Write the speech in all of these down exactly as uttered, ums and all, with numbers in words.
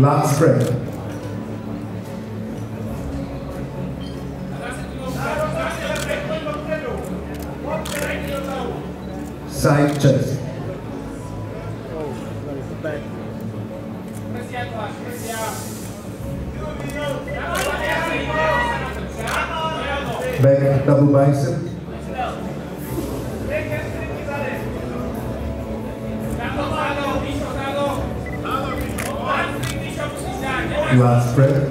Last spread. Side chest. Back double bicep. Last spread.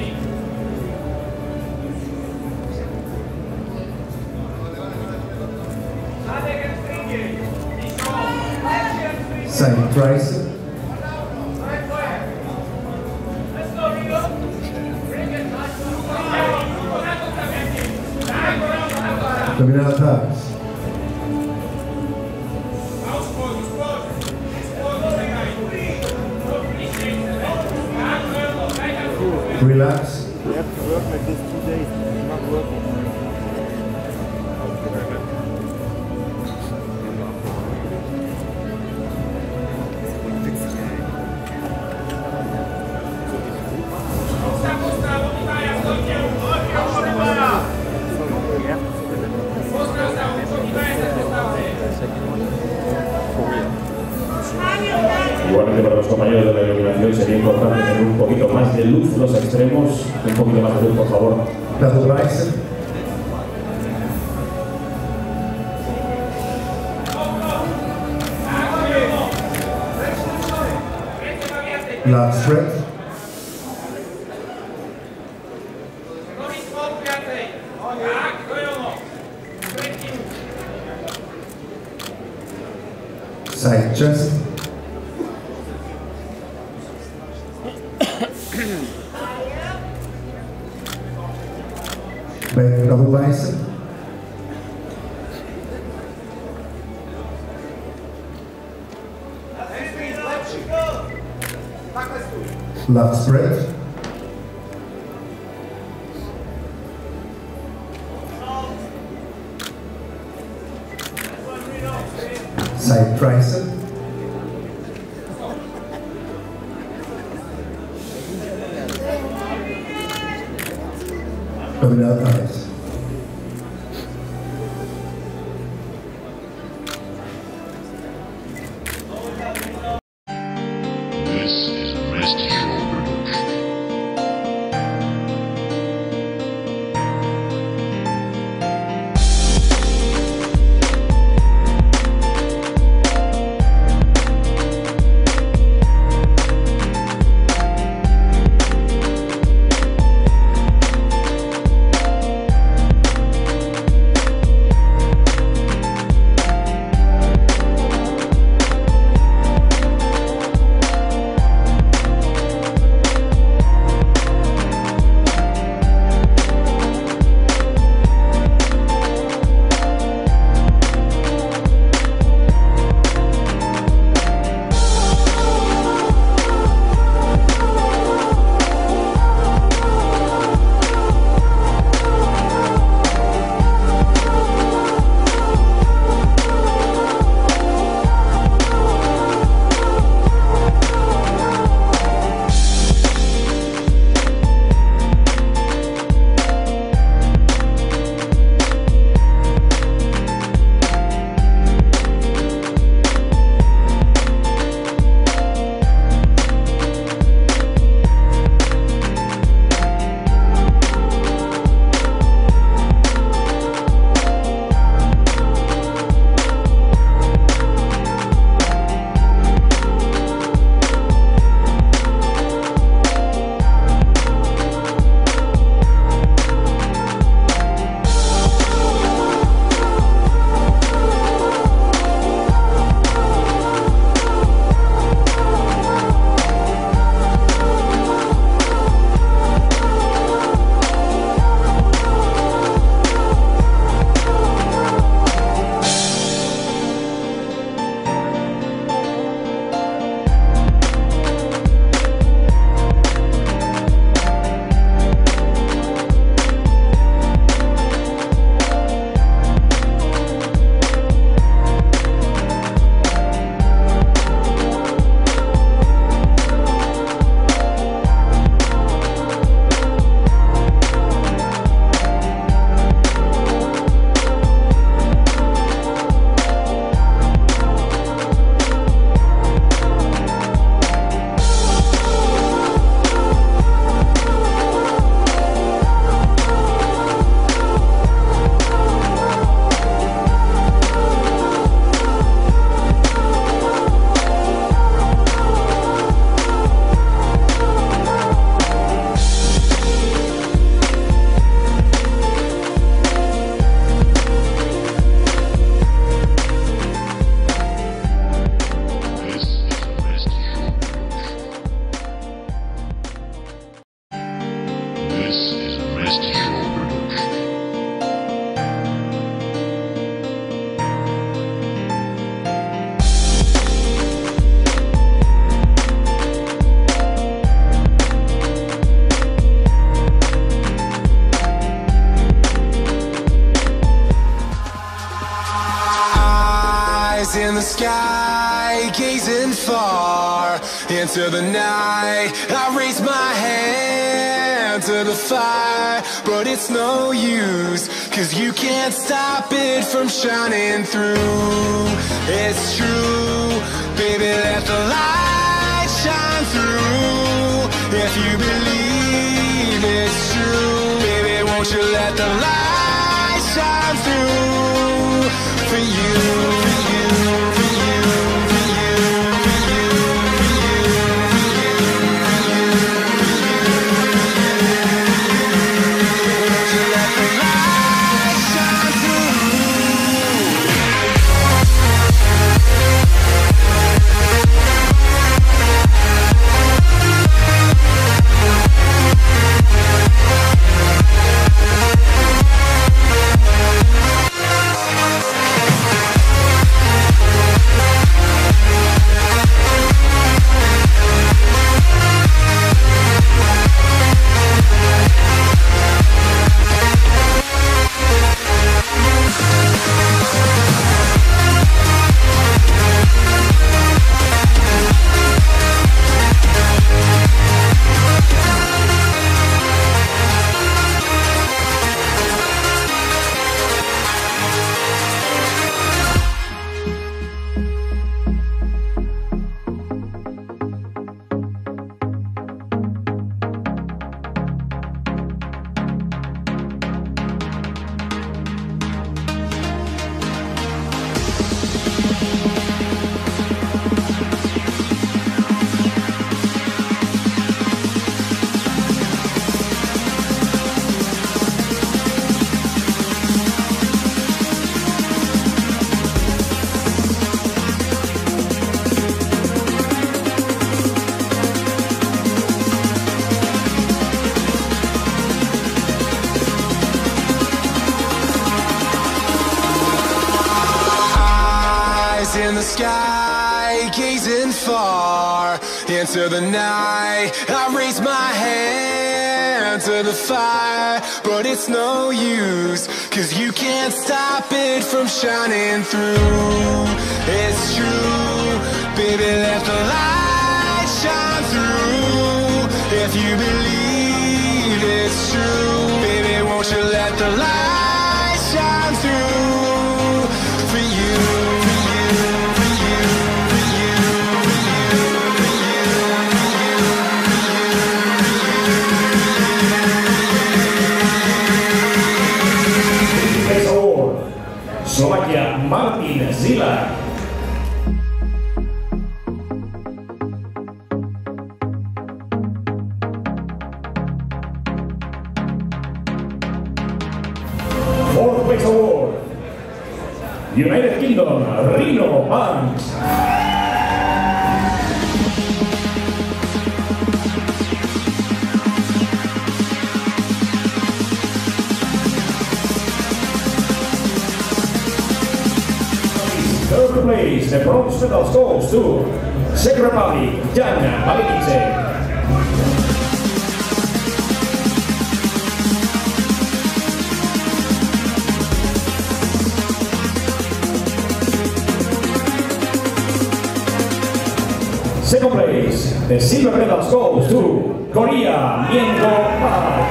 Side tricep. Abdominal thumbs. Relax. You have to work like this two days. It's not working. Igualmente para los compañeros de la iluminación sería importante tener un poquito más de luz los extremos, un poquito más de luz por favor. Double bicep. Last spread. Side chest. Back double bicep. Last spread. Side tricep. Abdominal thighs. sky, gazing far into the night. I raise my hand to the fire, but it's no use, 'cause you can't stop it from shining through. It's true, baby, let the light shine through. If you believe it's true, baby, won't you let the light shine through for you, for you, for you, for you, for you, for you, for you, won't you let the light shine through? In the sky, gazing far into the night. I raise my hand to the fire, but it's no use, 'cause you can't stop it from shining through. It's true, baby, let the light shine through. If you believe it's true, baby, won't you let the light shine through for you, for you, for you, for you, for you, for you, for you, for you. Best Award, Slovakia, Martin Zila. Fourth Best Award, United Kingdom, Rino Banks. Third place, the bronze medal goes to Czech Republic, Jan Malinice. Second place, the silver medal goes to Korea, Myung-go Park.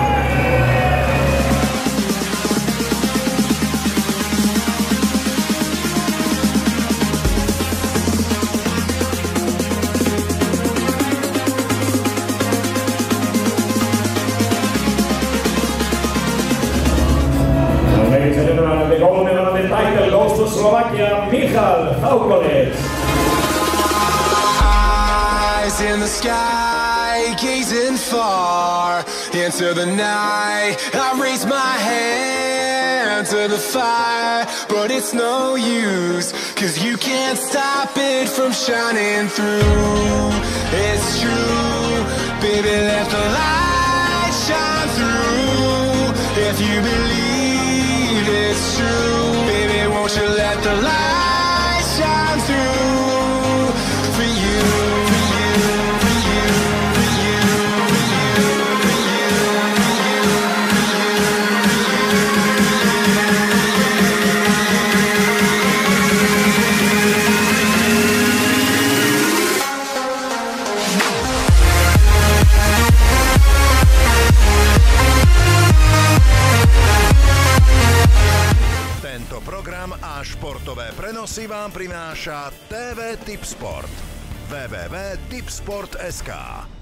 Ladies and gentlemen, the gold medal and the title goes to Slovakia, Michal Haukolec. In the sky, gazing far into the night. I raise my hand to the fire, but it's no use, 'cause you can't stop it from shining through. It's true, baby, let the light shine through. If you believe it's true, baby, won't you let the light shine through for you. Prenosy vám prináša té vé Tipsport. w w w bodka tipsport bodka es ká